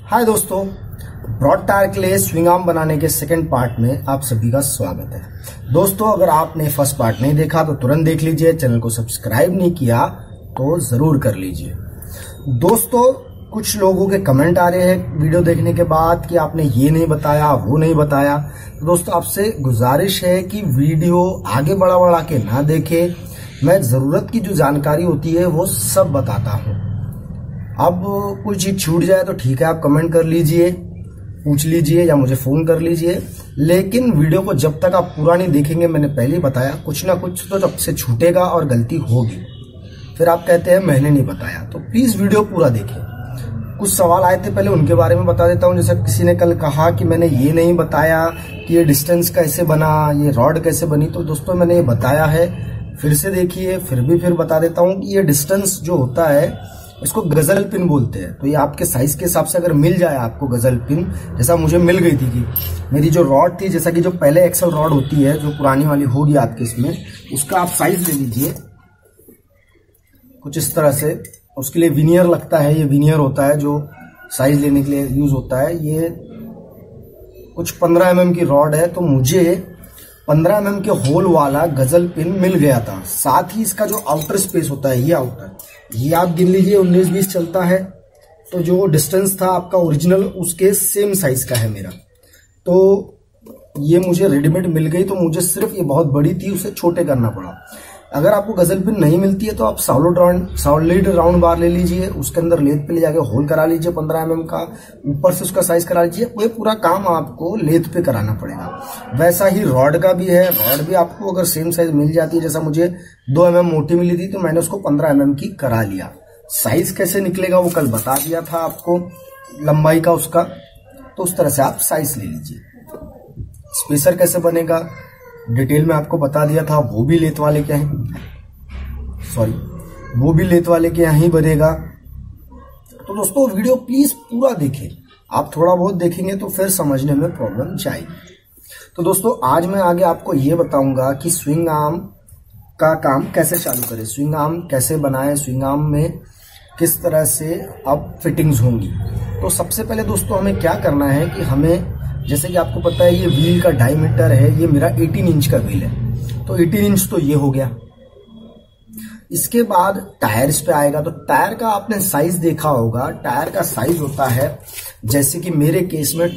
हाय दोस्तों, broad tyre के लिए स्विंग आर्म बनाने के सेकंड पार्ट में आप सभी का स्वागत है। दोस्तों, अगर आपने फर्स्ट पार्ट नहीं देखा तो तुरंत देख लीजिए। चैनल को सब्सक्राइब नहीं किया तो जरूर कर लीजिए। दोस्तों, कुछ लोगों के कमेंट आ रहे हैं वीडियो देखने के बाद कि आपने ये नहीं बताया, वो नहीं बताया। तो दोस्तों, आपसे गुजारिश है कि वीडियो आगे बढ़ा के ना देखे। मैं जरूरत की जो जानकारी होती है वो सब बताता हूँ। अब कोई चीज छूट जाए तो ठीक है, आप कमेंट कर लीजिए, पूछ लीजिए या मुझे फोन कर लीजिए, लेकिन वीडियो को जब तक आप पूरा नहीं देखेंगे, मैंने पहले ही बताया, कुछ ना कुछ तो तब से छूटेगा और गलती होगी। फिर आप कहते हैं मैंने नहीं बताया। तो प्लीज वीडियो पूरा देखिए। कुछ सवाल आए थे, पहले उनके बारे में बता देता हूँ। जैसे किसी ने कल कहा कि मैंने ये नहीं बताया कि ये डिस्टेंस कैसे बना, ये रॉड कैसे बनी। तो दोस्तों, मैंने ये बताया है, फिर से देखिए। फिर बता देता हूँ कि ये डिस्टेंस जो होता है इसको गजल पिन बोलते हैं। तो ये आपके साइज के हिसाब से अगर मिल जाए आपको गजल पिन, जैसा मुझे मिल गई थी कि मेरी जो रॉड थी, जैसा कि जो पहले एक्सल रॉड होती है, जो पुरानी वाली होगी आपके इसमें, उसका आप साइज ले लीजिए कुछ इस तरह से। उसके लिए विनियर लगता है, ये विनियर होता है जो साइज लेने के लिए यूज होता है। ये कुछ 15 mm की रॉड है, तो मुझे 15 mm के होल वाला गजल पिन मिल गया था। साथ ही इसका जो आउटर स्पेस होता है, ये आउटर, ये आप गिन लीजिए 19-20 चलता है। तो जो डिस्टेंस था आपका ओरिजिनल, उसके सेम साइज का है मेरा। तो ये मुझे रेडीमेड मिल गई, तो मुझे सिर्फ ये बहुत बड़ी थी, उसे छोटे करना पड़ा। अगर आपको गजल पिन नहीं मिलती है तो आप सॉलिड राउंड बार ले लीजिए, उसके अंदर लेथ पे ले जाके होल करा लीजिए 15 mm का, ऊपर से उसका साइज करा लीजिए। वो पूरा काम आपको लेथ पे कराना पड़ेगा। वैसा ही रॉड का भी है। रॉड भी आपको अगर सेम साइज मिल जाती है, जैसा मुझे 2 mm मोटी मिली थी, तो मैंने उसको 15 mm की करा लिया। साइज कैसे निकलेगा वो कल बता दिया था आपको, लंबाई का उसका। तो उस तरह से आप साइज ले लीजिए। स्पेसर कैसे बनेगा डिटेल में आपको बता दिया था, वो भी लेथ वाले के यहाँ ही बनेगा। तो दोस्तों, वीडियो प्लीज पूरा देखें। आप थोड़ा बहुत देखेंगे तो फिर समझने में प्रॉब्लम जाएगी। तो दोस्तों, आज मैं आगे आपको ये बताऊंगा कि स्विंग आर्म का काम कैसे चालू करें, स्विंग आर्म कैसे बनाएं, स्विंग आर्म में किस तरह से अब फिटिंग्स होंगी। तो सबसे पहले दोस्तों, हमें क्या करना है कि हमें, जैसे कि आपको पता है, ये व्हील का डायमीटर है, ये मेरा 18 इंच का व्हील है। तो 18 इंच तो ये हो गया। इसके बाद टायर इस पे आएगा। तो टायर का आपने साइज देखा होगा। टायर का साइज होता है, जैसे कि मेरे केस में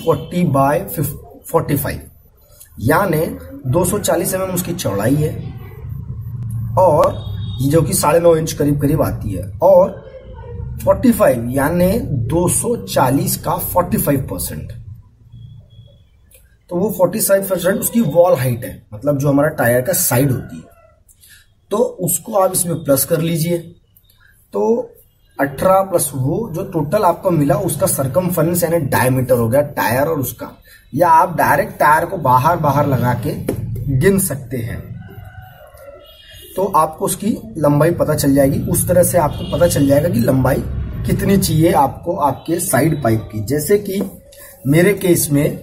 240/45, यानी 240 mm उसकी चौड़ाई है, और ये जो कि 9.5 इंच करीब आती है, और 45 यानी 240 का 45%। तो वो 45% उसकी वॉल हाइट है, मतलब जो हमारा टायर का साइड होती है। तो उसको आप इसमें प्लस कर लीजिए। तो 18 प्लस वो जो टोटल आपको मिला, उसका सरकमफरेंस यानी डायमीटर हो गया टायर और उसका। या आप डायरेक्ट टायर को बाहर लगा के गिन सकते हैं, तो आपको उसकी लंबाई पता चल जाएगी। उस तरह से आपको पता चल जाएगा कि लंबाई कितनी चाहिए आपको आपके साइड पाइप की। जैसे कि मेरे केस में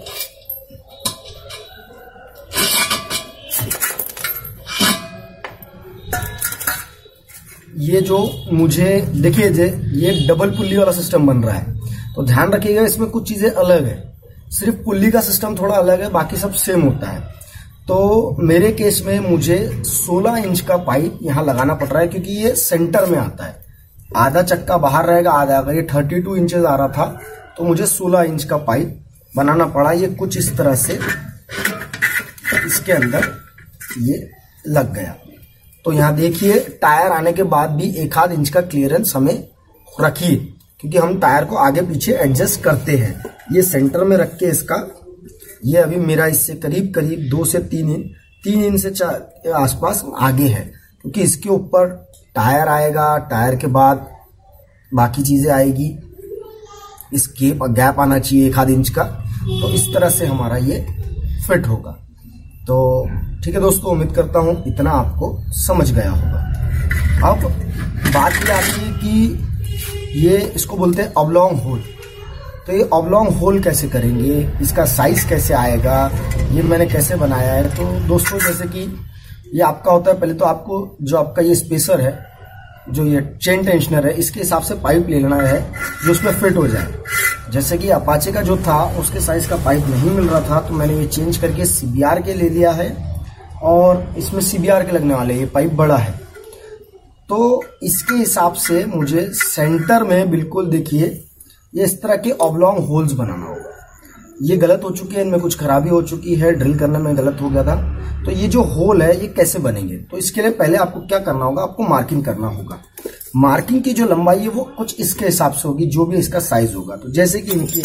ये जो मुझे देखिए, ये डबल पुल्ली वाला सिस्टम बन रहा है। तो ध्यान रखिएगा, इसमें कुछ चीजें अलग है। सिर्फ पुल्ली का सिस्टम थोड़ा अलग है, बाकी सब सेम होता है। तो मेरे केस में मुझे 16 इंच का पाइप यहां लगाना पड़ रहा है, क्योंकि ये सेंटर में आता है। आधा चक्का बाहर रहेगा, आधा अगर ये 32 इंचेस आ रहा था, तो मुझे 16 इंच का पाइप बनाना पड़ा। ये कुछ इस तरह से इसके अंदर ये लग गया। तो यहां देखिए, टायर आने के बाद भी 1/2 इंच का क्लियरेंस हमें रखिए, क्योंकि हम टायर को आगे पीछे एडजस्ट करते हैं। ये सेंटर में रख के इसका, ये अभी मेरा इससे करीब 2 से 3 इंच से 4 आसपास आगे है, क्योंकि इसके ऊपर टायर आएगा। टायर के बाद बाकी चीजें आएगी। इस गैप आना चाहिए 1/2 इंच का। तो इस तरह से हमारा ये फिट होगा। तो ठीक है दोस्तों, उम्मीद करता हूं इतना आपको समझ गया होगा। अब बात ये आती है कि ये इसको बोलते हैं ऑब्लॉन्ग होल। तो ये ऑब्लॉन्ग होल कैसे करेंगे, इसका साइज कैसे आएगा, ये मैंने कैसे बनाया है। तो दोस्तों, जैसे कि ये आपका होता है, पहले तो आपको जो आपका ये स्पेसर है, जो ये चेन टेंशनर है, इसके हिसाब से पाइप ले लेना है जो उसमें फिट हो जाए। जैसे कि अपाचे का जो था उसके साइज का पाइप नहीं मिल रहा था, तो मैंने ये चेंज करके CBR के ले लिया है और इसमें CBR के लगने वाले, ये पाइप बड़ा है। तो इसके हिसाब से मुझे सेंटर में बिल्कुल देखिए ये इस तरह के ऑब्लॉन्ग होल्स बनाना होगा। ये गलत हो चुके हैं, इनमें कुछ खराबी हो चुकी है, ड्रिल करने में गलत हो गया था। तो ये जो होल है ये कैसे बनेंगे, तो इसके लिए पहले आपको क्या करना होगा, आपको मार्किंग करना होगा। मार्किंग की जो लंबाई है वो कुछ इसके हिसाब से होगी, जो भी इसका साइज होगा। तो जैसे कि इनकी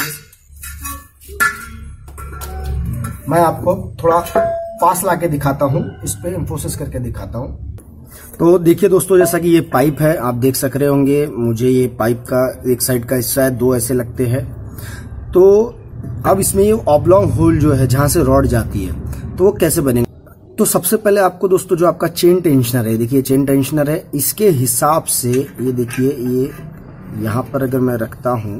मैं आपको थोड़ा पास लाके दिखाता हूं, इस पे इंफोसिस करके दिखाता हूं। तो देखिए दोस्तों, जैसा कि ये पाइप है, आप देख सक रहे होंगे, मुझे ये पाइप का एक साइड का हिस्सा है, 2 ऐसे लगते हैं। तो अब इसमें ये ऑब्लॉन्ग होल जो है जहां से रॉड जाती है, तो वो कैसे बनेगा। तो सबसे पहले आपको दोस्तों जो आपका चेन टेंशनर है, देखिए चेन टेंशनर है, इसके हिसाब से ये देखिए, ये यहां पर अगर मैं रखता हूं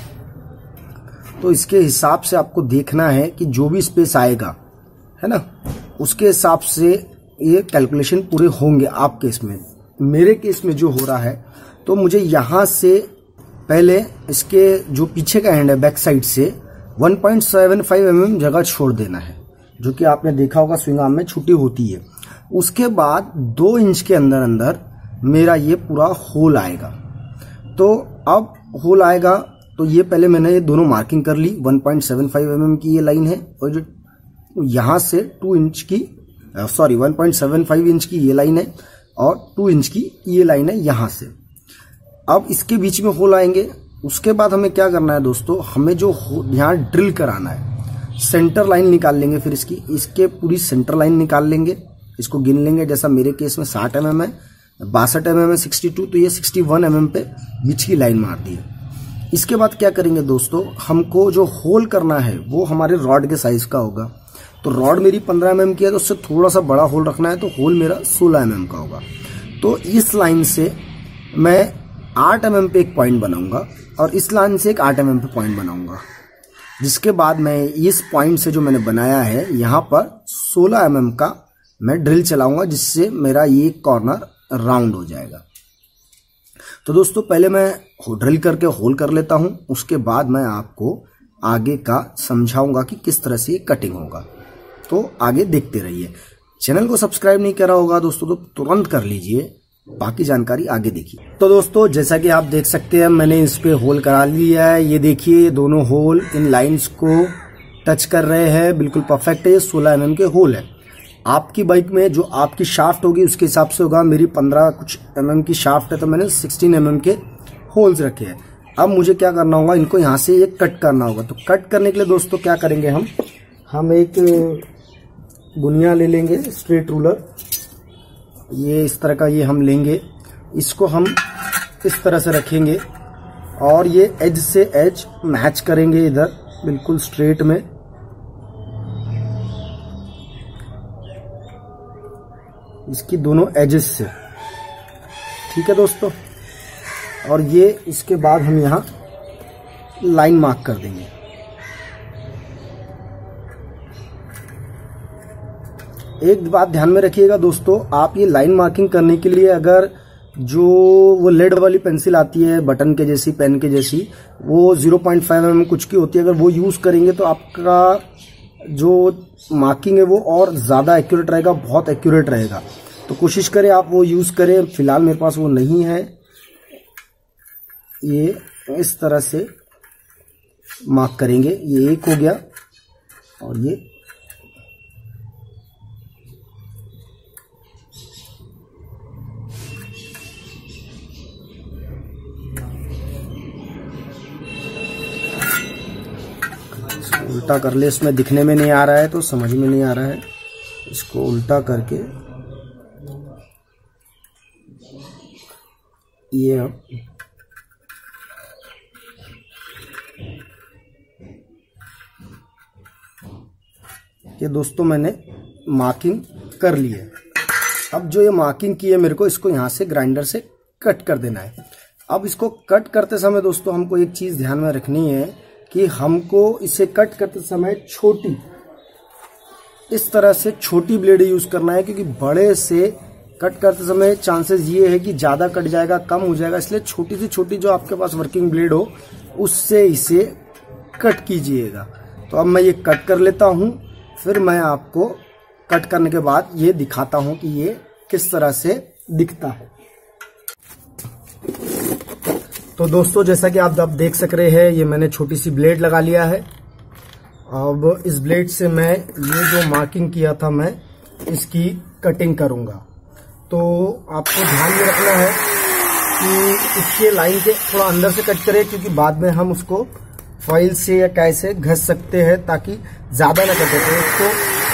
तो इसके हिसाब से आपको देखना है कि जो भी स्पेस आएगा, है ना, उसके हिसाब से ये कैलकुलेशन पूरे होंगे आपके केस में। मेरे केस में जो हो रहा है, तो मुझे यहां से पहले इसके जो पीछे का एंड है बैक साइड से 1.75 mm जगह छोड़ देना है, जो कि आपने देखा होगा स्विंग आर्म में छुट्टी होती है। उसके बाद 2 इंच के अंदर अंदर मेरा ये पूरा होल आएगा। तो अब होल आएगा, तो ये पहले मैंने ये दोनों मार्किंग कर ली। 1.75 mm की ये लाइन है, और जो यहां से 2 इंच की 1.75 इंच की ये लाइन है, और 2 इंच की ये लाइन है यहां से। अब इसके बीच में होल आएंगे। उसके बाद हमें क्या करना है दोस्तों, हमें जो यहाँ ड्रिल कराना है, सेंटर लाइन निकाल लेंगे। फिर इसके पूरी सेंटर लाइन निकाल लेंगे, इसको गिन लेंगे। जैसा मेरे केस में 60 mm है, 62 mm है, 62, तो ये 61 mm पे बीच की लाइन मार दी है। इसके बाद क्या करेंगे दोस्तों, हमको जो होल करना है वो हमारे रॉड के साइज का होगा। तो रॉड मेरी 15 mm की है, तो उससे थोड़ा सा बड़ा होल रखना है, तो होल मेरा 16 mm का होगा। तो इस लाइन से मैं 8 mm पे एक पॉइंट बनाऊंगा, और इस लाइन से एक 8 mm पे पॉइंट बनाऊंगा। जिसके बाद मैं इस पॉइंट से जो मैंने बनाया है यहाँ पर 16 mm का मैं ड्रिल चलाऊंगा, जिससे मेरा ये कॉर्नर राउंड हो जाएगा। तो दोस्तों पहले मैं ड्रिल करके होल कर लेता हूं, उसके बाद मैं आपको आगे का समझाऊंगा कि किस तरह से ये कटिंग होगा। तो आगे देखते रहिए। चैनल को सब्सक्राइब नहीं करा होगा दोस्तों तो तुरंत कर लीजिए, बाकी जानकारी आगे देखिए। तो दोस्तों जैसा कि आप देख सकते हैं, मैंने इस पे होल करा लिया है। ये देखिए दोनों होल इन लाइंस को टच कर रहे हैं, बिल्कुल परफेक्ट है। ये 16 mm के होल है। आपकी बाइक में जो आपकी शाफ्ट होगी उसके हिसाब से होगा। मेरी 15 कुछ mm की शाफ्ट है, तो मैंने 16 mm के होल्स रखे हैं। अब मुझे क्या करना होगा, इनको यहाँ से ये कट करना होगा। तो कट करने के लिए दोस्तों क्या करेंगे, हम एक गुनिया ले लेंगे, स्ट्रेट रूलर, ये इस तरह का ये हम लेंगे। इसको हम इस तरह से रखेंगे और ये एज से एज मैच करेंगे इधर बिल्कुल स्ट्रेट में। इसकी दोनों एजेस से, ठीक है दोस्तों। और ये इसके बाद हम यहां लाइन मार्क कर देंगे। एक बात ध्यान में रखिएगा दोस्तों, आप ये लाइन मार्किंग करने के लिए अगर जो वो लेड वाली पेंसिल आती है बटन के जैसी, पेन के जैसी, वो 0.5 mm कुछ की होती है, अगर वो यूज करेंगे तो आपका जो मार्किंग है वो और ज्यादा एक्यूरेट रहेगा, बहुत एक्यूरेट रहेगा। तो कोशिश करें आप वो यूज करें। फिलहाल मेरे पास वो नहीं है। ये इस तरह से मार्क करेंगे। ये एक हो गया और ये उल्टा कर ले, इसमें दिखने में नहीं आ रहा है तो समझ में नहीं आ रहा है। इसको उल्टा करके ये दोस्तों मैंने मार्किंग कर ली है। अब जो ये मार्किंग की है मेरे को, इसको यहां से ग्राइंडर से कट कर देना है। अब इसको कट करते समय दोस्तों हमको एक चीज ध्यान में रखनी है कि हमको इसे कट करते समय छोटी, इस तरह से छोटी ब्लेड यूज करना है, क्योंकि बड़े से कट करते समय चांसेस ये है कि ज्यादा कट जाएगा, कम हो जाएगा। इसलिए छोटी से छोटी जो आपके पास वर्किंग ब्लेड हो उससे इसे कट कीजिएगा। तो अब मैं ये कट कर लेता हूँ, फिर मैं आपको कट करने के बाद ये दिखाता हूँ कि ये किस तरह से दिखता है। तो दोस्तों जैसा कि आप देख सक रहे हैं, ये मैंने छोटी सी ब्लेड लगा लिया है। अब इस ब्लेड से मैं ये जो मार्किंग किया था मैं इसकी कटिंग करूंगा। तो आपको ध्यान में रखना है कि इसके लाइन के थोड़ा अंदर से कट करें, क्योंकि बाद में हम उसको फाइल से या कैसे घस सकते हैं ताकि ज्यादा ना कटे। तो इसको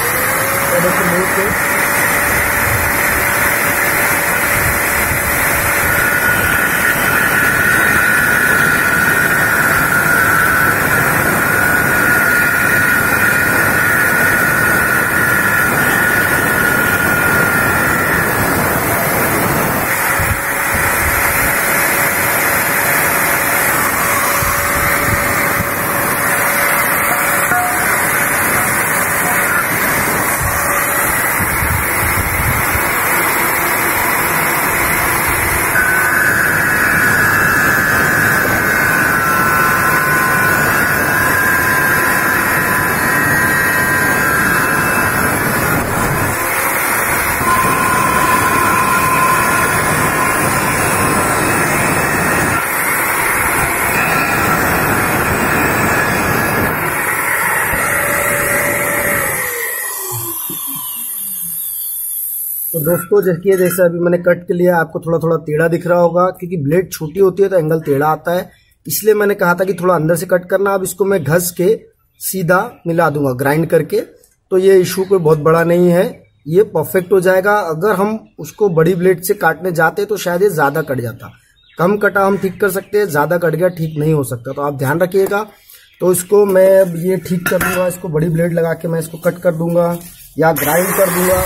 तो दोस्तों देखिए, जैसे अभी मैंने कट के लिया, आपको थोड़ा थोड़ा टेढ़ा दिख रहा होगा क्योंकि ब्लेड छोटी होती है तो एंगल टेढ़ा आता है, इसलिए मैंने कहा था कि थोड़ा अंदर से कट करना। अब इसको मैं घस के सीधा मिला दूंगा ग्राइंड करके, तो ये इशू कोई बहुत बड़ा नहीं है, ये परफेक्ट हो जाएगा। अगर हम उसको बड़ी ब्लेड से काटने जाते तो शायद ये ज्यादा कट जाता। कम कटा हम ठीक कर सकते हैं, ज्यादा कट गया ठीक नहीं हो सकता, तो आप ध्यान रखिएगा। तो इसको मैं अब ये ठीक कर दूंगा, इसको बड़ी ब्लेड लगा के मैं इसको कट कर दूंगा या ग्राइंड कर दूंगा।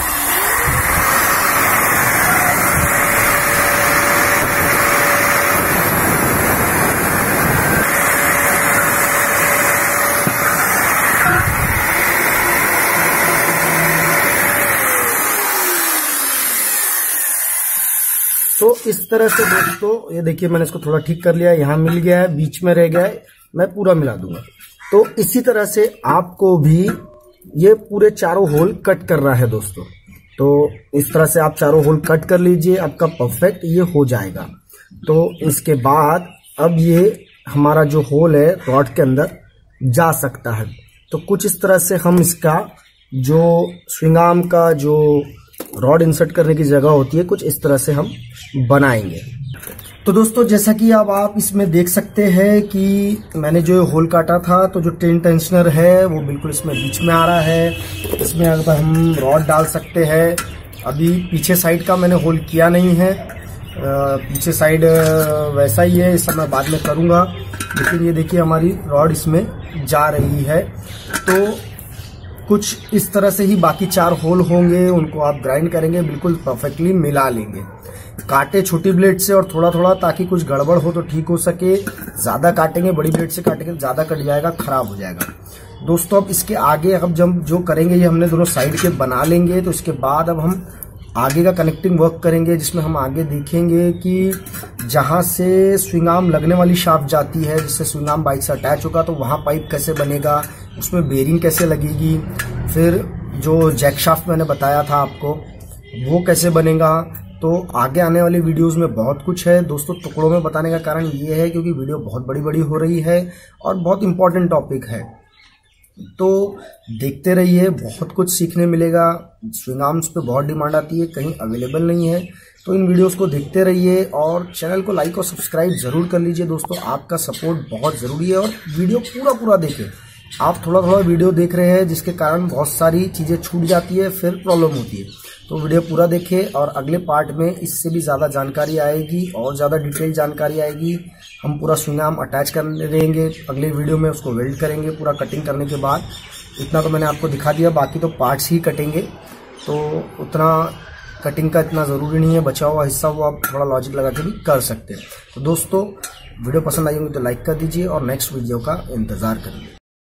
तो इस तरह से दोस्तों ये देखिए, मैंने इसको थोड़ा ठीक कर लिया, यहाँ मिल गया है, बीच में रह गया है, मैं पूरा मिला दूंगा। तो इसी तरह से आपको भी ये पूरे चारों होल कट करना है दोस्तों। तो इस तरह से आप चारों होल कट कर लीजिए, आपका परफेक्ट ये हो जाएगा। तो इसके बाद अब ये हमारा जो होल है रॉड के अंदर जा सकता है। तो कुछ इस तरह से हम इसका जो स्विंग आर्म का जो रॉड इंसर्ट करने की जगह होती है, कुछ इस तरह से हम बनाएंगे। तो दोस्तों जैसा कि अब आप इसमें देख सकते हैं कि मैंने जो होल काटा था, तो जो टेन टेंशनर है वो बिल्कुल इसमें बीच में आ रहा है। इसमें अगर हम रॉड डाल सकते हैं। अभी पीछे साइड का मैंने होल किया नहीं है, पीछे साइड वैसा ही है, इस समय बाद में करूंगा। लेकिन ये देखिए हमारी रॉड इसमें जा रही है। तो कुछ इस तरह से ही बाकी 4 होल होंगे, उनको आप ग्राइंड करेंगे, बिल्कुल परफेक्टली मिला लेंगे। काटे छोटी ब्लेड से और थोड़ा थोड़ा, ताकि कुछ गड़बड़ हो तो ठीक हो सके। ज्यादा काटेंगे, बड़ी ब्लेड से काटेंगे ज्यादा कट जाएगा, खराब हो जाएगा। दोस्तों अब इसके आगे अब जब जो करेंगे, ये हमने दोनों साइड के बना लेंगे। तो इसके बाद अब हम आगे का कनेक्टिंग वर्क करेंगे, जिसमें हम आगे देखेंगे कि जहां से स्विंग आर्म लगने वाली शाफ्ट जाती है, जिससे स्विंग आर्म बाइक से अटैच होगा, तो वहां पाइप कैसे बनेगा, उसमें बेरिंग कैसे लगेगी, फिर जो जैक शाफ्ट मैंने बताया था आपको वो कैसे बनेगा। तो आगे आने वाली वीडियोस में बहुत कुछ है दोस्तों। टुकड़ों में बताने का कारण ये है क्योंकि वीडियो बहुत बड़ी बड़ी हो रही है और बहुत इंपॉर्टेंट टॉपिक है। तो देखते रहिए, बहुत कुछ सीखने मिलेगा। स्विंग आर्म्स पे बहुत डिमांड आती है, कहीं अवेलेबल नहीं है। तो इन वीडियोस को देखते रहिए और चैनल को लाइक और सब्सक्राइब जरूर कर लीजिए दोस्तों। आपका सपोर्ट बहुत जरूरी है और वीडियो पूरा देखें। आप थोड़ा थोड़ा वीडियो देख रहे हैं, जिसके कारण बहुत सारी चीजें छूट जाती है, फिर प्रॉब्लम होती है। तो वीडियो पूरा देखें और अगले पार्ट में इससे भी ज्यादा जानकारी आएगी और ज्यादा डिटेल जानकारी आएगी। हम पूरा स्विंग आर्म अटैच कर देंगे, अगले वीडियो में उसको वेल्ड करेंगे पूरा कटिंग करने के बाद। इतना तो मैंने आपको दिखा दिया, बाकी तो पार्ट्स ही कटेंगे। तो उतना कटिंग का इतना जरूरी नहीं है, बचा हुआ हिस्सा वो आप थोड़ा लॉजिक लगा के भी कर सकते हैं। तो दोस्तों वीडियो पसंद आई होगी तो लाइक कर दीजिए और नेक्स्ट वीडियो का इंतजार करिए।